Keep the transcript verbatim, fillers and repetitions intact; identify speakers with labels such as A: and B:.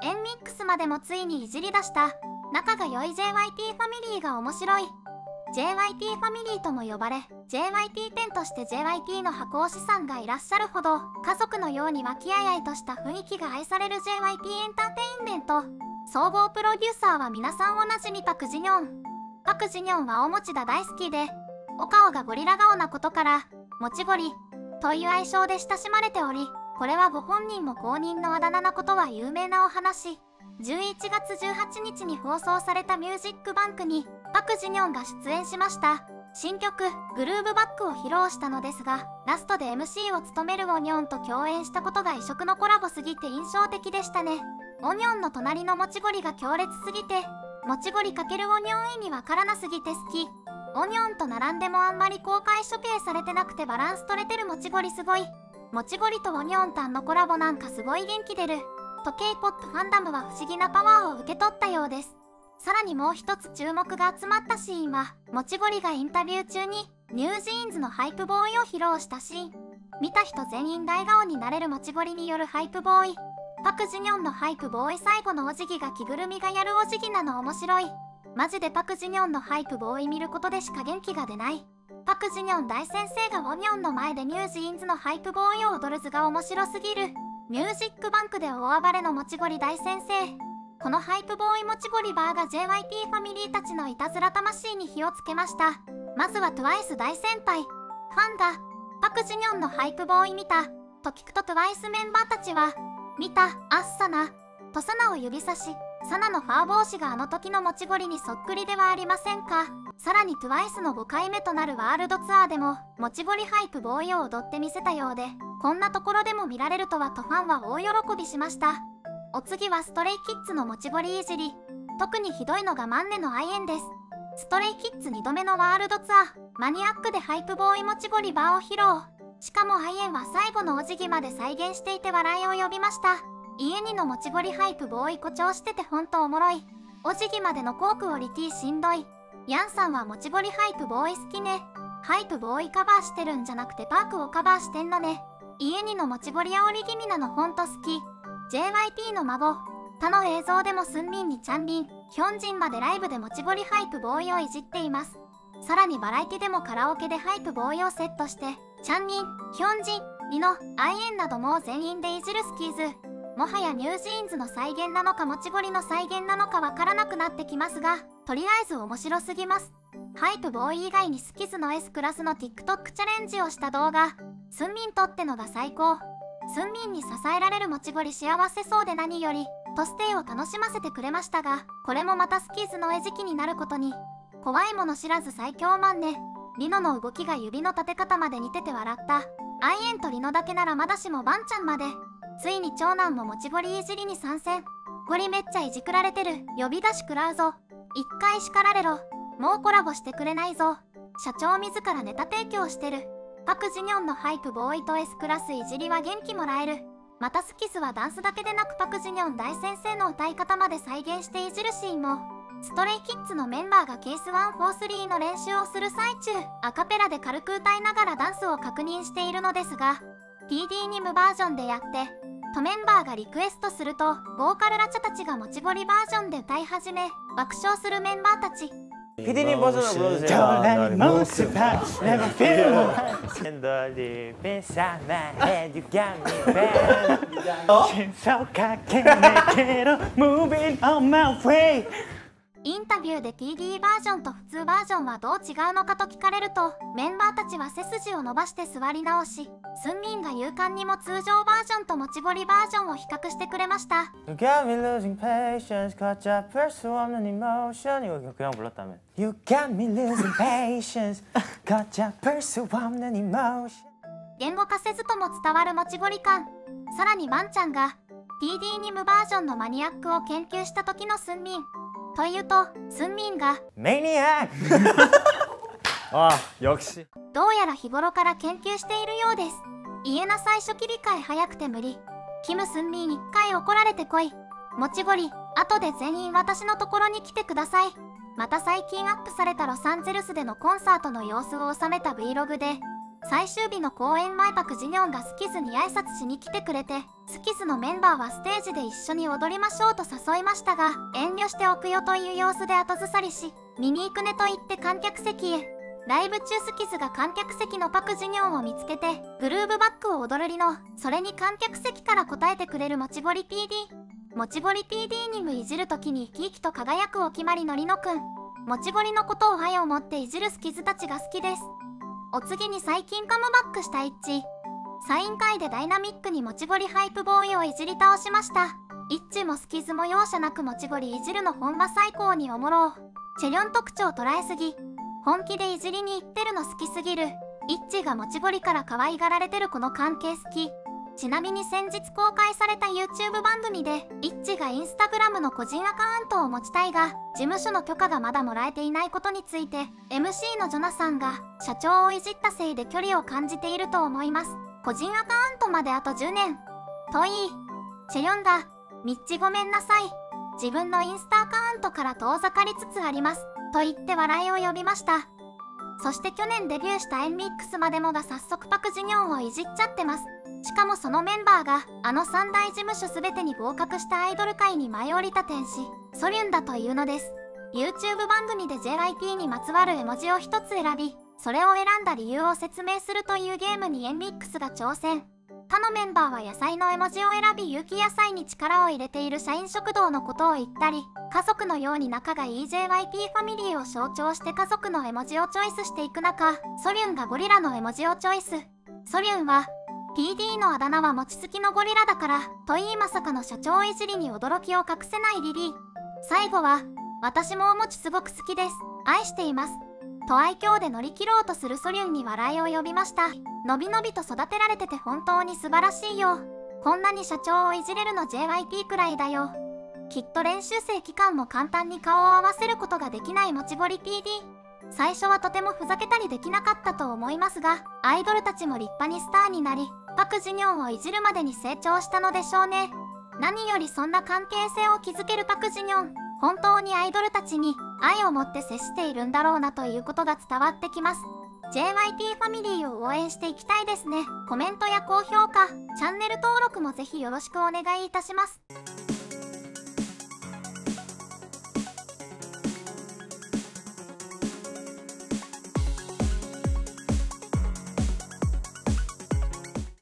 A: エンミックスまでもついにいじり出した仲が良い ジェイワイティー ファミリーが面白い。 ジェイワイティー ファミリーとも呼ばれ ジェイワイティーテン として ジェイワイティー の箱推しさんがいらっしゃるほど家族のように和気あいあいとした雰囲気が愛される ジェイワイティー エンターテインメント。総合プロデューサーは皆さんおなじみパク・ジニョン。パク・ジニョンはおもちだ大好きで、お顔がゴリラ顔なことからもちゴリという愛称で親しまれており、これはご本人も公認のあだ名なことは有名なお話。じゅういちがつじゅうはちにちに放送されたミュージックバンクにパク・ジニョンが出演しました。新曲「グルーブバック」を披露したのですが、ラストで エムシー を務めるオニョンと共演したことが異色のコラボすぎて印象的でしたね。オニョンの隣のもちゴリが強烈すぎて、もちゴリ×オニョン意味わからなすぎて好き。オニョンと並んでもあんまり公開処刑されてなくてバランス取れてるもちゴリすごい。もちゴリとオニョンタンのコラボなんかすごい元気出ると K-ポップ ファンダムは不思議なパワーを受け取ったようです。さらにもう一つ注目が集まったシーンは、もちゴリがインタビュー中にニュージーンズのハイプボーイを披露したシーン。見た人全員大顔になれるもちゴリによるハイプボーイ。パク・ジニョンのハイプボーイ最後のお辞儀が着ぐるみがやるお辞儀なの面白い。マジでパク・ジニョンのハイプボーイ見ることでしか元気が出ない。パク・ジニョン大先生がオニョンの前でニュージーンズのハイプボーイを踊る図が面白すぎる。ミュージックバンクで大暴れのもちゴリ大先生。このハイプボーイもちゴリバーが ジェイワイティー ファミリーたちのいたずら魂に火をつけました。まずは トゥワイス 大先輩。ファンがパク・ジニョンのハイプボーイ見たと聞くと トゥワイス メンバーたちは見た、あっさなとサナを指さし、サナのファー帽子があの時のもちゴリにそっくりではありませんか。さらに トゥワイス のごかいめとなるワールドツアーでももちゴリハイプボーイを踊ってみせたようで、こんなところでも見られるとはとファンは大喜びしました。お次はストレイキッズのもちゴリいじり。特にひどいのがマンネの愛縁です。ストレイキッズにどめのワールドツアー、マニアックでハイプボーイもちゴリバーを披露。しかも愛縁は最後のお辞儀まで再現していて笑いを呼びました。家にのもちゴリハイプボーイ誇張しててほんとおもろい。お辞儀までの高クオリティしんどい。ヤンさんはもちゴリハイプボーイ好きね。ハイプボーイカバーしてるんじゃなくてパークをカバーしてんのね。家にのもちゴリ煽り気味なのほんと好き。ジェイワイティー の孫他の映像でもスンミンにチャンリン、ヒョンジンまでライブでもちゴリハイプボーイをいじっています。さらにバラエティでもカラオケでハイプボーイをセットして、チャンリン、ヒョンジン、リノ、アイエンなども全員でいじるスキーズ。もはやニュージーンズの再現なのかもちゴリの再現なのかわからなくなってきますが、とりあえず面白すぎます。ハイプボーイ以外にスキズの S クラスの TikTok チャレンジをした動画、スンミンとってのが最高。スンミンに支えられるもちゴリ幸せそうで何よりとステイを楽しませてくれましたが、これもまたスキーズの餌食になることに。怖いもの知らず最強マンネ。リノの動きが指の立て方まで似てて笑った。アイエンとリノだけならまだしもバンちゃんまで。ついに長男ももちゴリいじりに参戦。ゴリめっちゃいじくられてる。呼び出し食らうぞ。一回叱られろ。もうコラボしてくれないぞ。社長自らネタ提供してる。パク・ジニョンのハイプボーイと S クラスいじりは元気もらえる。またスキズはダンスだけでなくパク・ジニョン大先生の歌い方まで再現していじるシーンも。ストレイキッズのメンバーがケースいちよんさんの練習をする最中、アカペラで軽く歌いながらダンスを確認しているのですが、ピーディー ニムバージョンでやって、とメンバーがリクエストすると、ボーカルラチャたちがもちゴリバージョンで歌い始め、爆笑するメンバーたち。
B: 피디님 버전으로 불러주세요.
C: 도라니 모습아 never feel
B: And the deep inside my head you got me bad.
C: 신속하게 내게로 moving on my way.
A: インタビューで ピーディー バージョンと普通バージョンはどう違うのかと聞かれると、メンバーたちは背筋を伸ばして座り直し、スンミンが勇敢にも通常バージョンともちゴリバージョンを比較してくれました。
B: You got me losing patience, 걷잡을 수 없는 emotion. 이거 그냥 불렀다면. You got me losing patience, 걷잡을 수 없는 emotion.
A: 言語化せずとも伝わるもちゴリ感。さらにワンちゃんが ピーディー ニムバージョンのマニアックを研究した時のスンミン。というと、スンミンが
B: メニアックああ、역시
A: どうやら日頃から研究しているようです。言えな最初切り替え早くて無理。キム・スンミン一回怒られてこい。もちゴリ、後で全員私のところに来てください。また最近アップされたロサンゼルスでのコンサートの様子を収めた Vlog で、 最終日の公演前、パク・ジニョンがスキズに挨拶しに来てくれて、スキズのメンバーはステージで一緒に踊りましょうと誘いましたが、遠慮しておくよという様子で後ずさりし、見に行くねと言って観客席へ。ライブ中、スキズが観客席のパク・ジニョンを見つけて、グルーヴバックを踊るりの、それに観客席から答えてくれるもちぼり ピーディー。もちぼり ピーディー にもいじるときに生き生きと輝くお決まりのりのくん。もちぼりのことを愛を持っていじるスキズたちが好きです。お次に最近カムバックしたイッチ。サイン会でダイナミックにもちぼりハイプボーイをいじり倒しました。イッチもスキズも容赦なくもちぼりいじるのほんま最高におもろう。チェリョン特徴捉えすぎ。本気でいじりに行ってるの好きすぎる。イッチがもちぼりから可愛がられてるこの関係好き。ちなみに先日公開された YouTube 番組で、イッチがインスタグラムの個人アカウントを持ちたいが、事務所の許可がまだもらえていないことについて、エムシー のジョナさんが、社長をいじったせいで距離を感じていると思います。個人アカウントまであとじゅうねん。といい。チェリョンが、ミッチごめんなさい。自分のインスタアカウントから遠ざかりつつあります。と言って笑いを呼びました。そして去年デビューしたエンミックスまでもが早速パク・ジニョンをいじっちゃってます。しかもそのメンバーがあの三大事務所全てに合格したアイドル界に舞い降りた天使ソリュンだというのです。 YouTube 番組で ジェイワイティー にまつわる絵文字を一つ選び、それを選んだ理由を説明するというゲームにエンミックスが挑戦。他のメンバーは野菜の絵文字を選び、有機野菜に力を入れている社員食堂のことを言ったり、家族のように仲がいい ジェイワイティー ファミリーを象徴して家族の絵文字をチョイスしていく中、ソリュンがゴリラの絵文字をチョイス。ソリュンは ピーディー のあだ名は餅つきのゴリラだからと言い、まさかの社長いじりに驚きを隠せないリリー。最後は、私もお餅すごく好きです。愛しています。と愛嬌で乗り切ろうとするソリュンに笑いを呼びました。のびのびと育てられてて本当に素晴らしいよ。こんなに社長をいじれるの ジェイワイティー くらいだよ。きっと練習生期間も簡単に顔を合わせることができないもちぼり ピーディー。最初はとてもふざけたりできなかったと思いますが、アイドルたちも立派にスターになり、パク・ジニョンをいじるまでに成長したのでしょうね。何よりそんな関係性を築けるパク・ジニョン、本当にアイドルたちに愛を持って接しているんだろうなということが伝わってきます。ジェイワイティー ファミリーを応援していきたいですね。コメントや高評価、チャンネル登録もぜひよろしくお願いいたします。